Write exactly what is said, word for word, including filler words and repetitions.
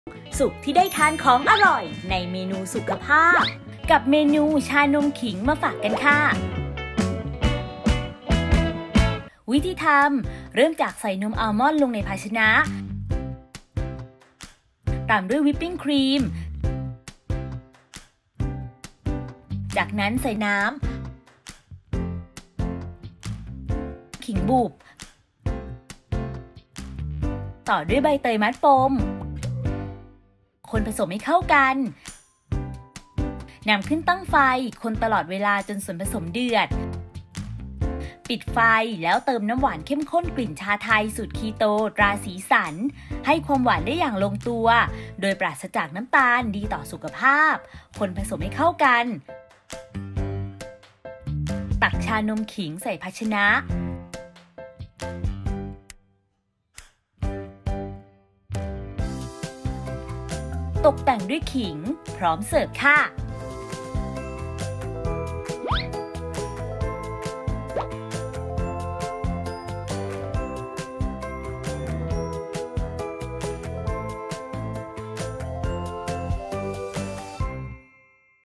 สุขที่ได้ทานของอร่อยในเมนูสุขภาพกับเมนูชานมขิงมาฝากกันค่ะวิธีทำเริ่มจากใส่นมอัลมอนด์ลงในภาชนะตามด้วยวิปปิ้งครีมจากนั้นใส่น้ำขิงบุบต่อด้วยใบเตยมัดปมคนผสมให้เข้ากันนำขึ้นตั้งไฟคนตลอดเวลาจนส่วนผสมเดือดปิดไฟแล้วเติมน้ำหวานเข้มข้นกลิ่นชาไทยสูตรคีโตตราสีสันให้ความหวานได้อย่างลงตัวโดยปราศจากน้ำตาลดีต่อสุขภาพคนผสมให้เข้ากันตักชานมขิงใส่ภาชนะตกแต่งด้วยขิงพร้อมเสิร์ฟค่ะ